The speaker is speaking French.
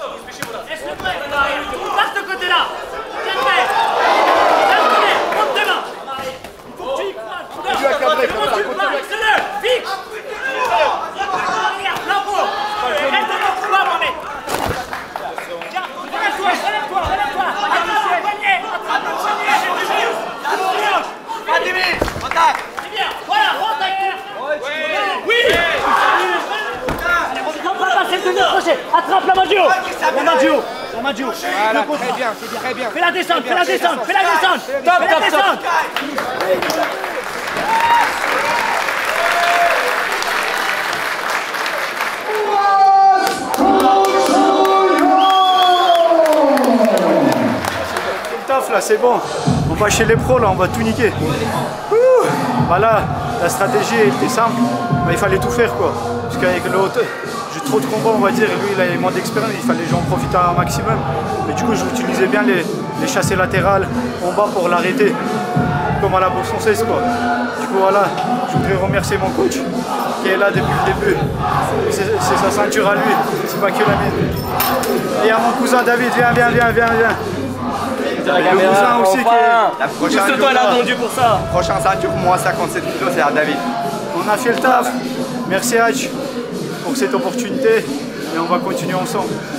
Laisse-le prêt. Passe de côté-là. Tiens-le. Monte tes mains. Faut que tu y crois. Fixe-le. Fixe. Regarde, l'envoi. Reste devant le combat, mon mec. Tiens, relève-toi. Attrape le poignet. Vladimir, contact. C'est bien. Voilà, rentre avec lui. Oui. On va passer le deuxième crochet. Attrape la main du haut. La main du haut. Voilà, très bien, c'est très bien. Fais la descente. Top. Taf là, c'est bon. On va chez les pros là, on va tout niquer. Voilà, la stratégie était simple, mais il fallait tout faire quoi. Parce qu'avec l'autre, j'ai trop de combats on va dire, et lui il avait moins d'expérience, il fallait que j'en profite un maximum. Mais du coup j'utilisais bien les chassés latérales en bas pour l'arrêter, comme à la boxe française quoi. Du coup voilà, je voudrais remercier mon coach qui est là depuis le début. C'est sa ceinture à lui, c'est pas que la mienne. Et à mon cousin David, viens. La cousin aussi qui est... La prochaine toi là, mon Dieu, pour ça. Prochain ceinture, moi 57 kilos, c'est à David. On a fait le taf. Merci Hatch pour cette opportunité et on va continuer ensemble.